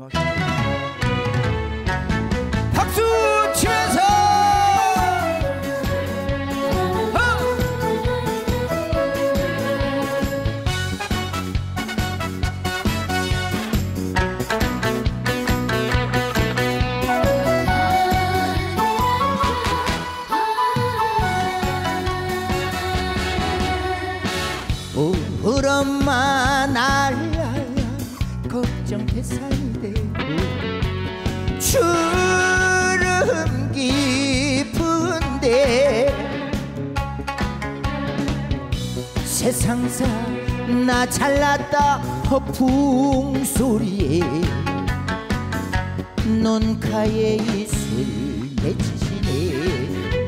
음악 박수 치면서 우리 엄마 날 걱정해 살대고 주름 깊은데 세상사 나 잘났다 허풍 소리에 눈가에 입술 맺히시네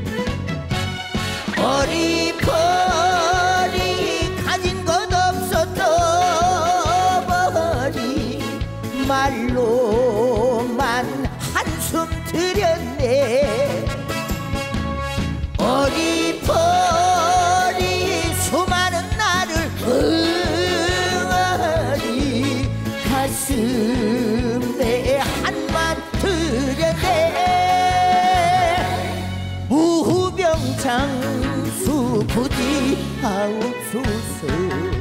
어리버리 가진 것 없었던 버리 말로만 한숨 들였네 어리버리 수많은 나를 응어리 가슴에 한만 들였네 무병장수 부디 하옵소서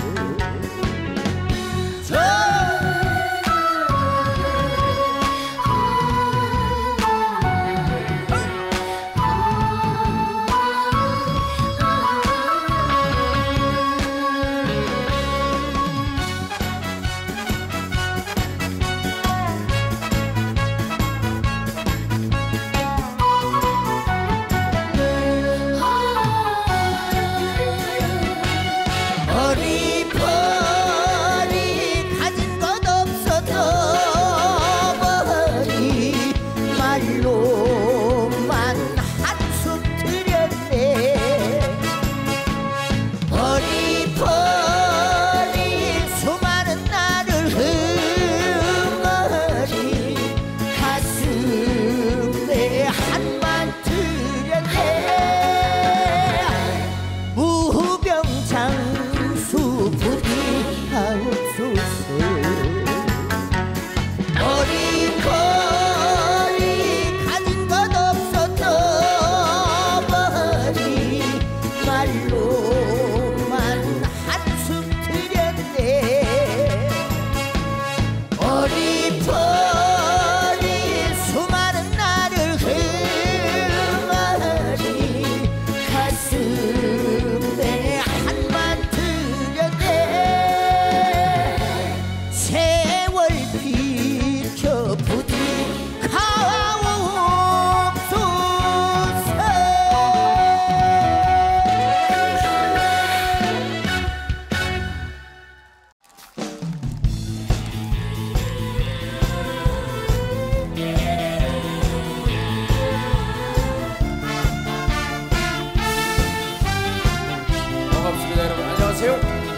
반갑습니다 여러분. 안녕하세요.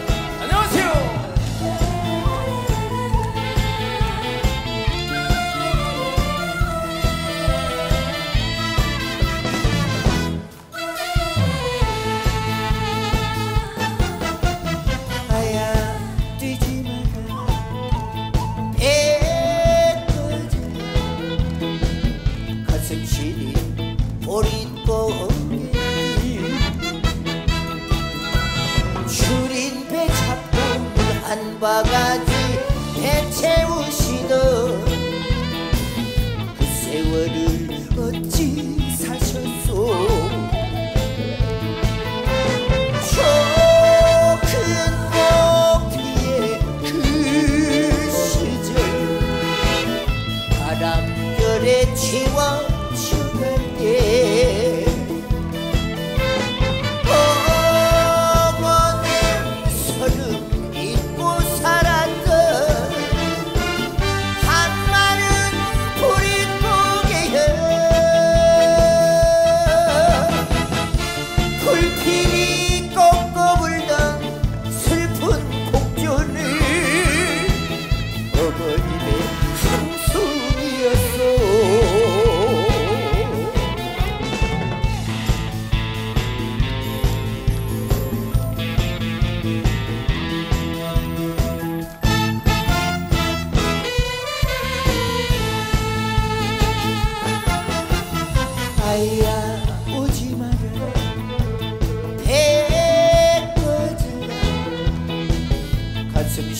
안녕하세요. 아야 뛰지 마라 애꺼지 가슴 시린 보릿고개 줄인 배 잡고 물 한 바가지 배 채우시던 그 세월을 어찌 사셨소 저 큰 목뒤에 그 시절 바람결에 지워주는 게 어머님 서름 잊고 살았던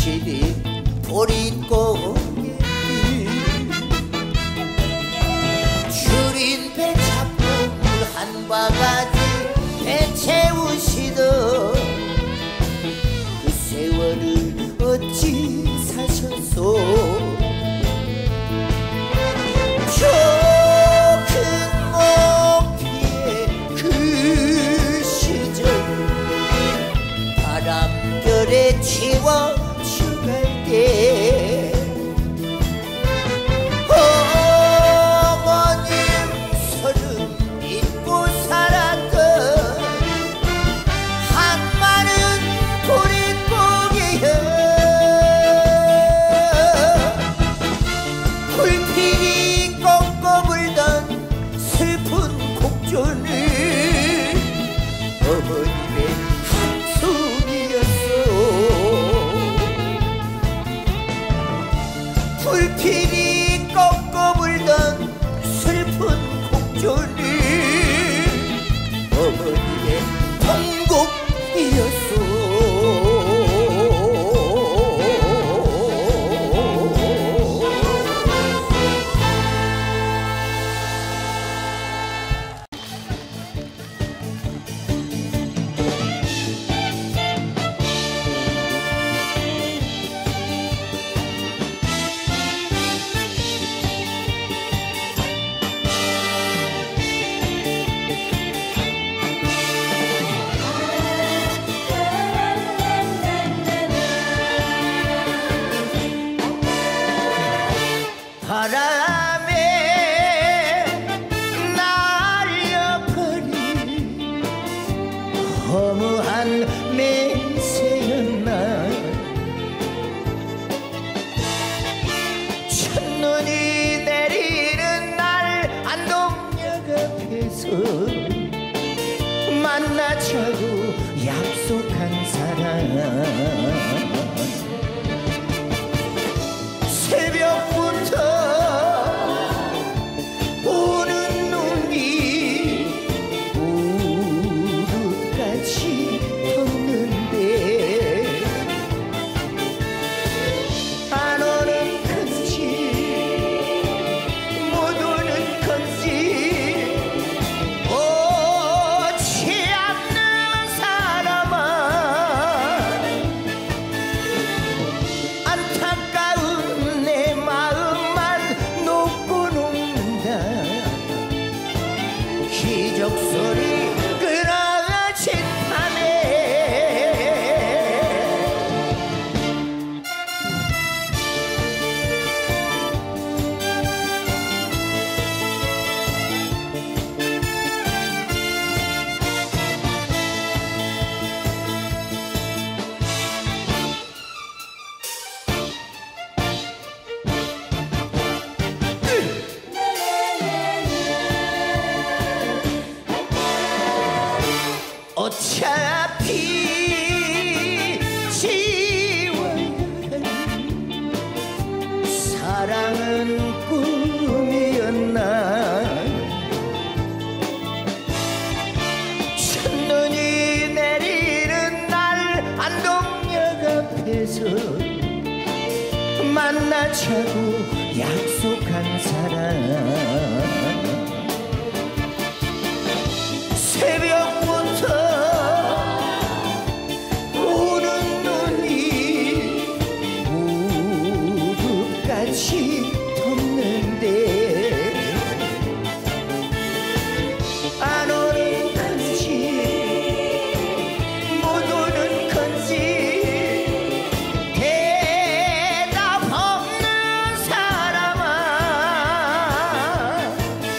시린 보릿고개 줄인 배 잡고 물 한 바가지 배 채우시던 그 세월을 어찌 사셨소. 저 큰 목티의 그 시절 바람결에 치워주갈 때 어머님 서름 잊고 살았던 한마른 보릿고개여 불필이 꺾어 불던 슬픈 곡조는 어머님의 한숨이었어. 불필이 꺾어 불던 슬픈 곡조는 어머님의 통곡이었어. 바람에 날려버린 허무한 맹세였나. 첫눈이 내리는 날 안동역 앞에서 만나자고 약속한 사람 새벽부터 오는 눈이 무릎까지 덮는데 안 오는 건지 못 오는 건지 오지 않는 사람아 안타까운 내 마음만 놓고 녹는다. 기적 소리 끊어진다네. 어차피 지워야 하는 사랑은 꿈이었나. 첫눈이 내리는 날 안동역 앞에서 만나자고 약속한 사람 새벽부터 오는 눈이 무릎까지 덮는데 안 오는 건지 못 오는 건지 대답 없는 사람아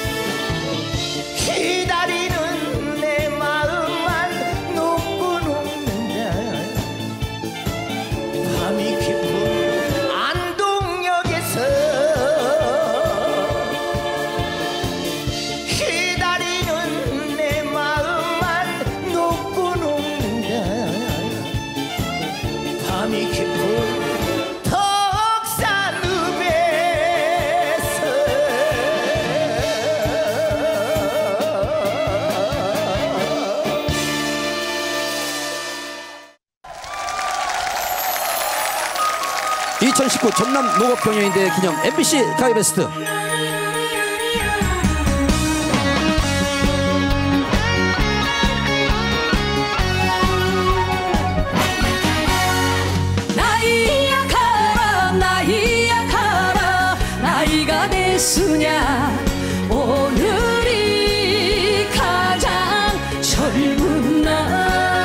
2019 전남 농업경연인대 기념 MBC 가요베스트. 나이야 가라 나이야 가라 나이가 됐으냐 오늘이 가장 젊은 날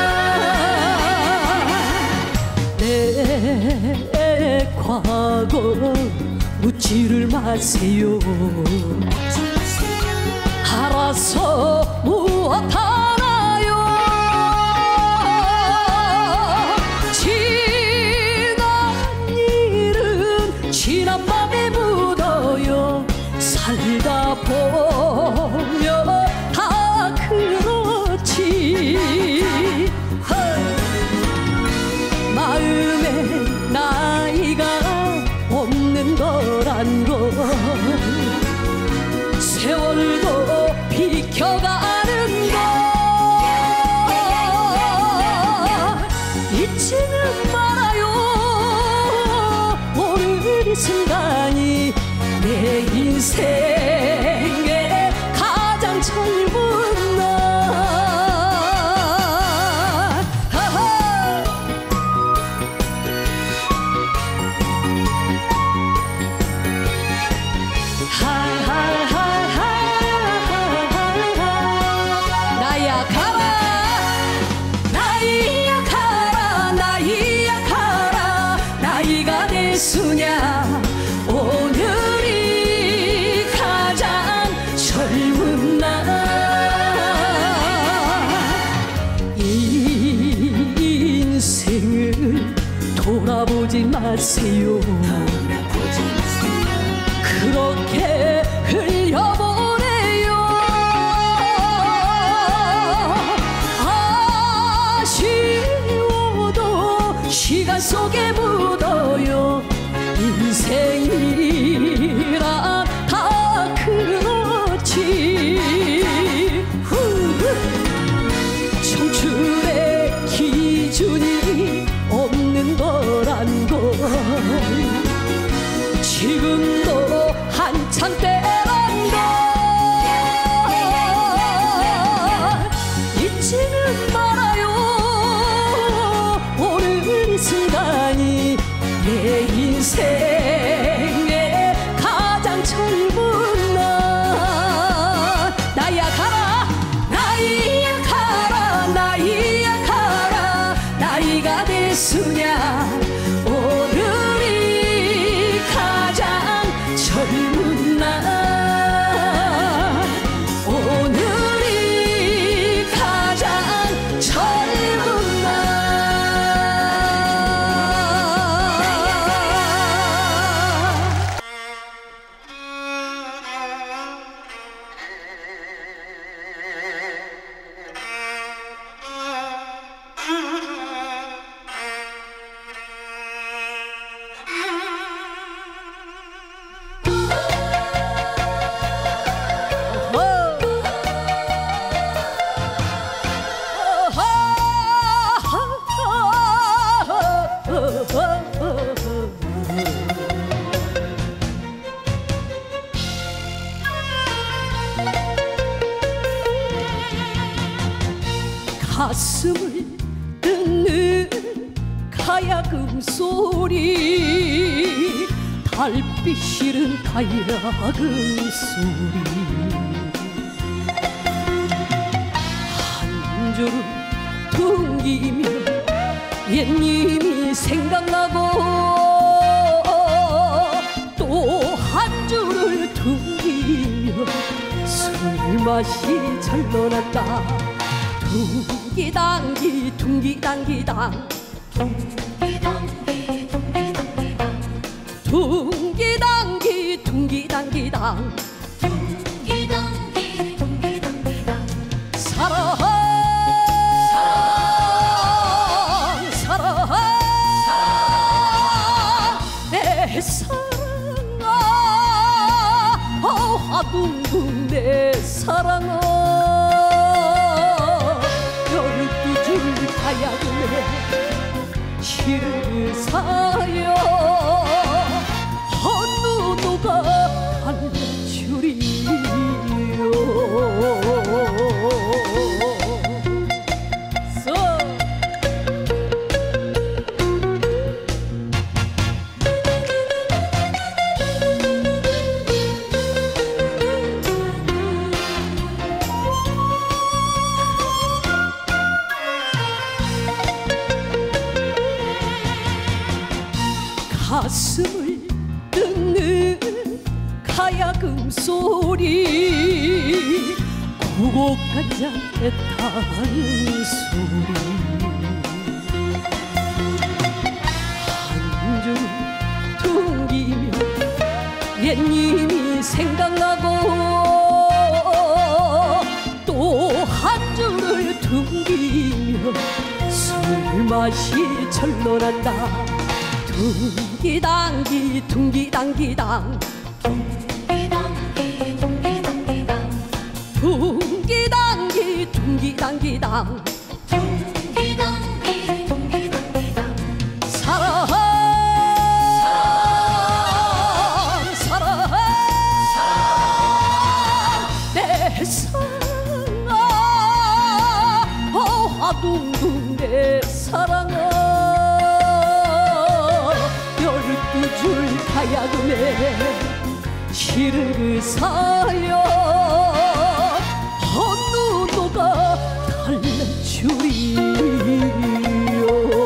내 과거 묻지를 마세요 알아서 무엇하나요 지난 일은 지난 밤에 묻어요 살다 보면 다 그렇지 마음에 나이가 없는 거란 걸 세월도 비켜가는 걸 잊지는 말아요 오늘 이 순간이 내 인생의 가장 젊은 날 나이야 가라 나이야 가라 나이가 됐으냐 오늘이 가장 젊은 날 인생을 돌아보지 마세요 그렇게 흘려보내요 아쉬워도 시간 속에 묻어요 인생이란 다 그렇지 청춘의 기준이 없는 거란 걸 지금도 한참 때란 걸 잊지는 말아요 오늘 이 순간이 내 인생의 가장 젊은 날 나이야 가라 나이야 가라 나이야 가라 나이가 됐으냐 오늘이 가장 젊은 날 오늘이 가장 젊은 날 가슴을 뜯는 가야금 소리 달빛 실은 가야금 소리 한 주름 둥기면 옛님이 생각나고 또 한 줄을 둥기면 술맛이 절로 난다 둥기당기 둥기당기당 둥기당기 둥기당기당 사랑 내 사랑아 화둥둥 내 사랑아 12줄 가야금에 시를 사요 가슴을 뜯는 가야금 소리 구곡한장 애타는 소리 한 줄 퉁기며 옛님이 생각나고 또 한 줄을 퉁기며 술 맛이 절로 난다 둥기당기 둥기당기당 둥기당기 둥기당기당 사랑 사랑 내 사랑아 화둥둥 내 사랑아 12줄 가야금에 실을 그 사여 어느 노가 달래주리요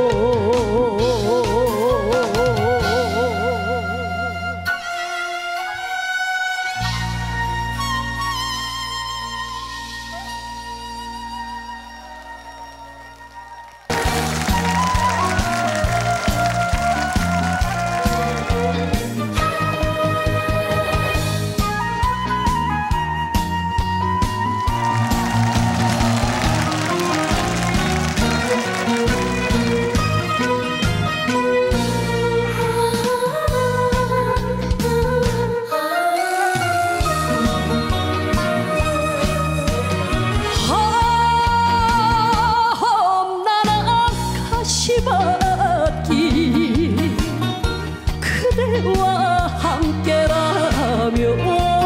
그대와 함께라면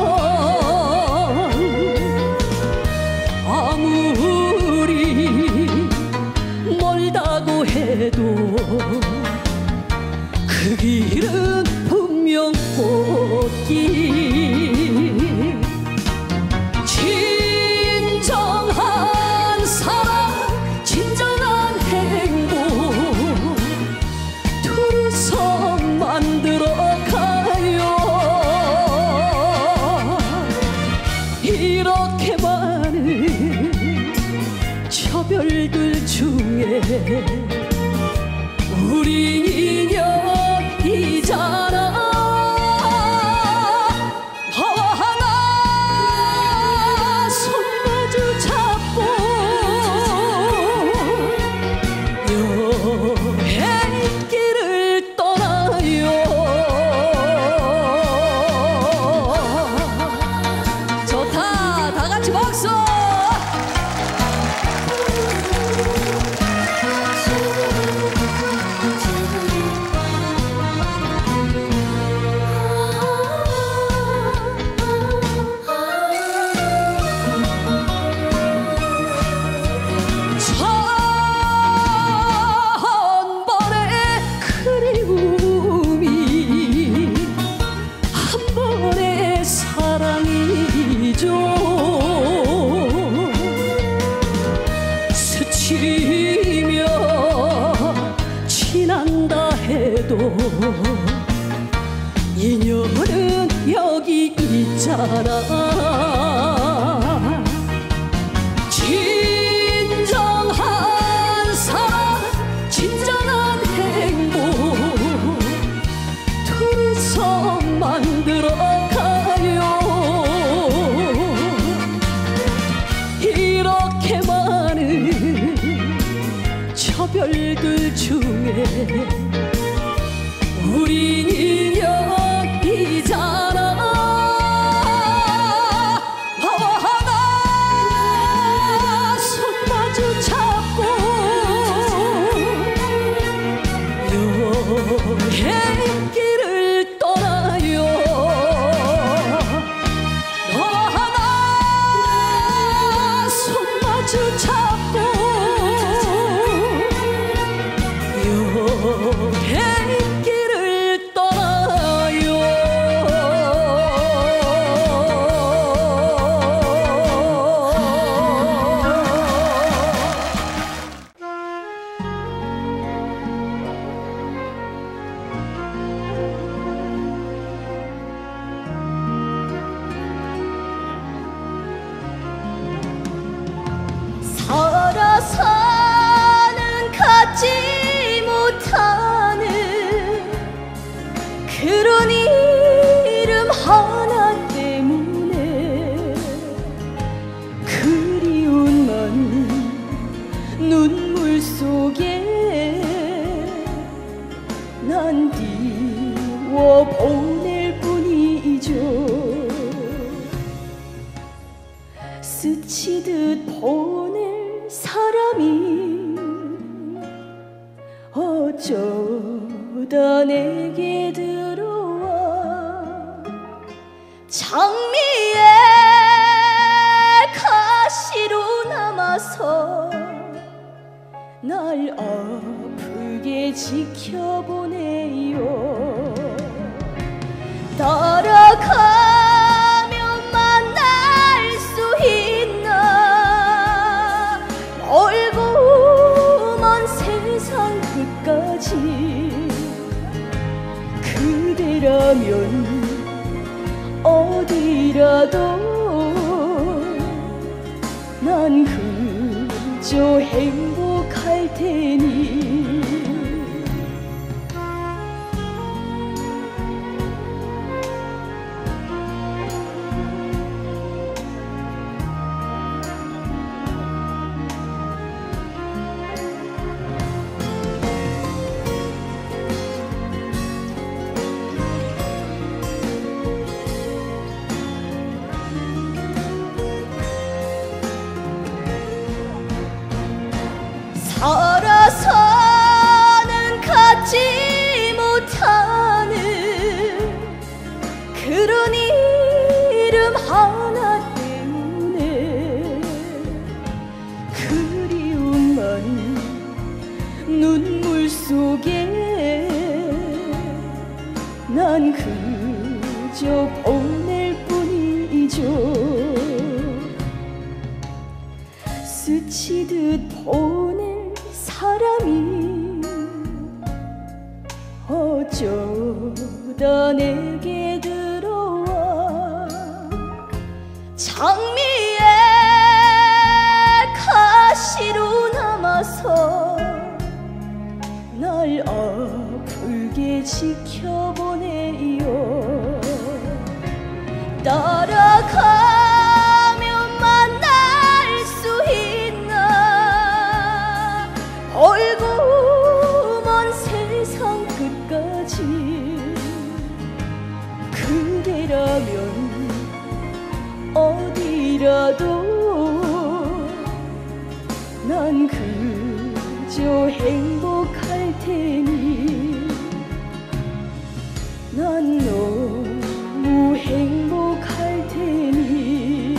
아무리 멀다고 해도 그 길은 분명 꽃길 진정한 사랑 진정한 행복 둘이서 만들어가요 이렇게 많은 처별들 중에 우린 인연이잖아 너와 나 손 마주 잡고 여행길을 떠나요 좋다 다같이 박수 스치며 지난다 해도 인연은 여기 있잖아 진정한 사랑 진정한 행복 둘이서 만들어가요 이렇게 많은 처별들 중에 우린 인연이잖아 너와 나 손 마주 잡고 여행길을 떠나요 너와 나 손 마주 잡고 여행길을 떠나요 눈물 속에 난 띄워 보낼 뿐이죠. 스치듯 보낼 사람이 어쩌다 내게 들어와 장미의 가시로 남아서 날 아프게 지켜보네요. 따라가면 만날 수 있나 멀고 먼 세상 끝까지 그대라면 어디라도 난 그저 행복할 테니. 살아서는 갖지 못하는 그런 이름 하나 때문에 그리움만 눈물 속에 난 그저 보낼 뿐이죠. 스치듯 보낼 사람이 어쩌다 내게 들어와 장미의 가시로 남아서 날 아프게 지켜보네요. 따라가면 만날 수 있나 멀고 먼 세상 끝까지 그대라면 어디라도 난 그저 행복할 테니. 난 너무 행복할 테니.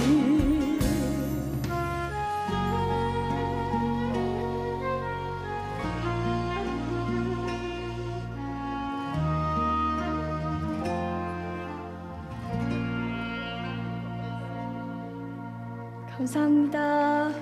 감사합니다.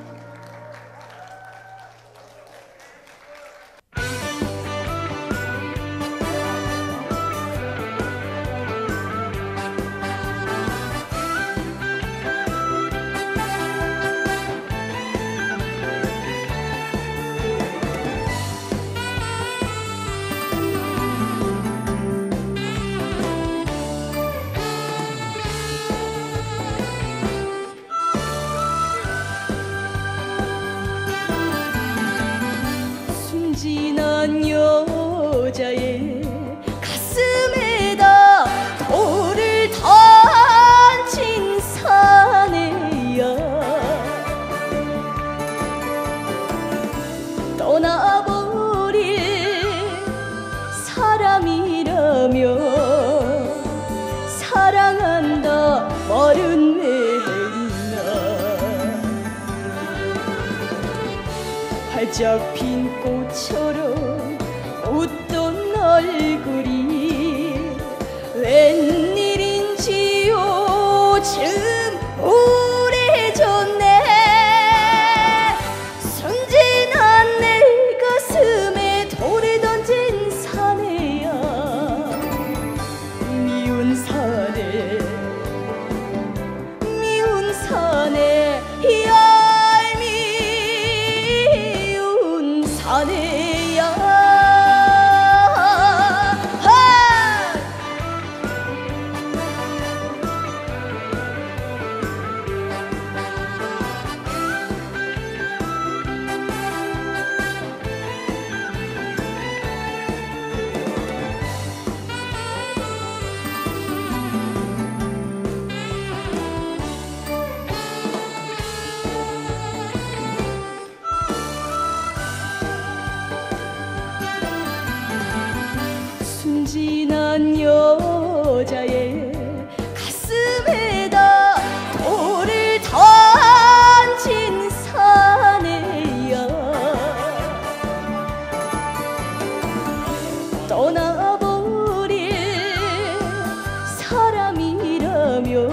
순진한 여자의 가슴에다 돌을 던진 사내야 떠나버릴 사람이라며 사랑한다 말은 왜 했나. 활짝 핀 꽃처럼 웃던 얼굴이 웬일인지 요즘 우울해졌네. 순진한 내 가슴에 돌을 던진 사내야 미운 사내 미운 사내 미운 사내야. 순진한 여자의 가슴에다 돌을 던진 사내야 떠나버릴 사람이라며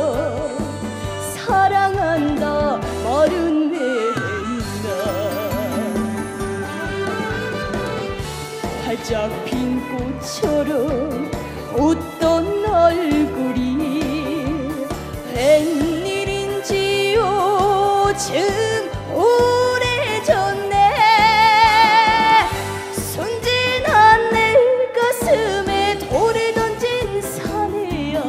사랑한다 말은 왜 했나 활짝 핀 꽃처럼 웃던 얼굴이 웬일인지 요즘 우울해졌네 순진한 내 가슴에 돌을 던진 사내야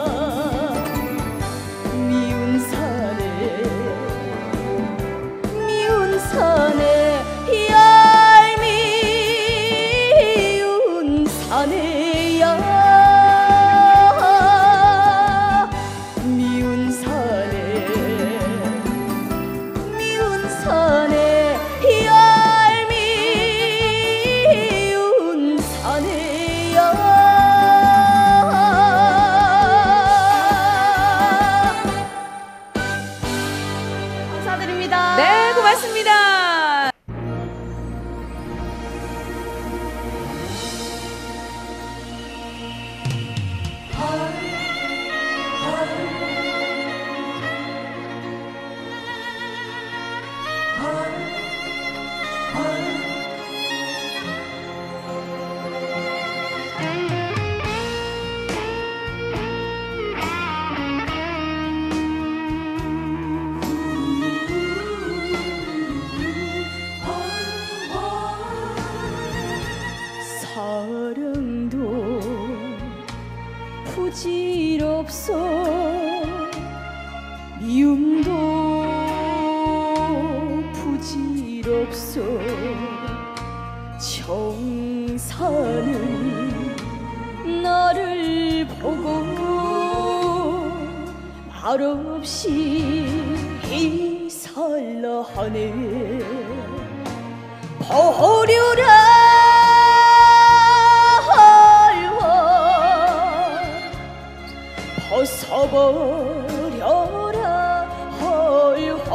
미운 사내 미운 사내 얄미운 사내야 미운 사내 미운 사내 얄미운 사내야 감사드립니다. 네, 고맙습니다. 사랑도 부질없어 미움도 부질없어 정사는 나를 보고 말없이 이살라 하네 버려라 벗어버려라 헐헐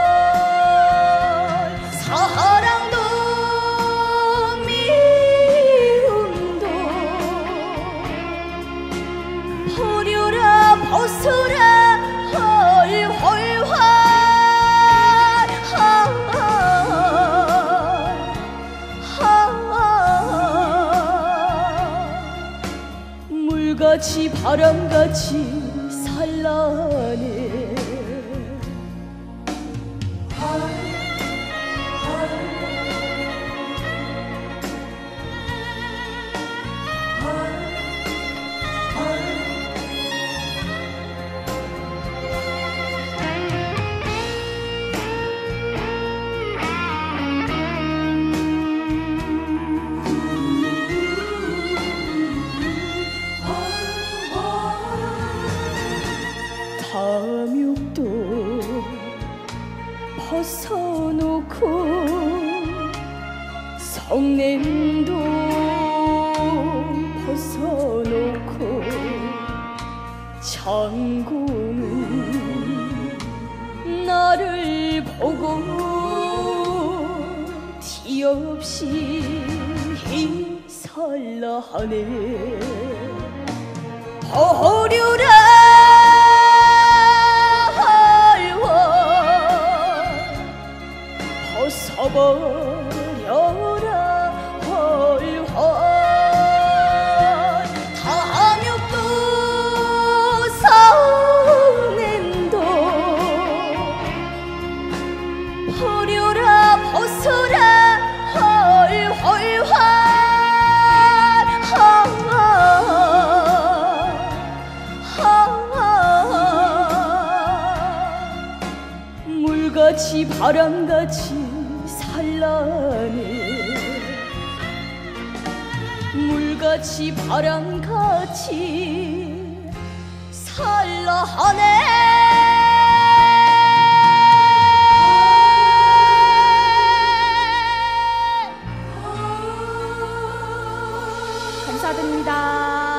사랑도 미움도 버려라 벗어라 헐헐헐 물같이 바람같이 산란해 탐욕도 벗어놓고 성냄도 벗어놓고 장공은 나를 보고 티 없이 이살라 하네 버려라 벗어버려라 헐헐 탐욕도 성냄도 버려라 벗어라 헐헐 물같이 바람같이 산란해 물같이 바람같이 산란해 감사드립니다.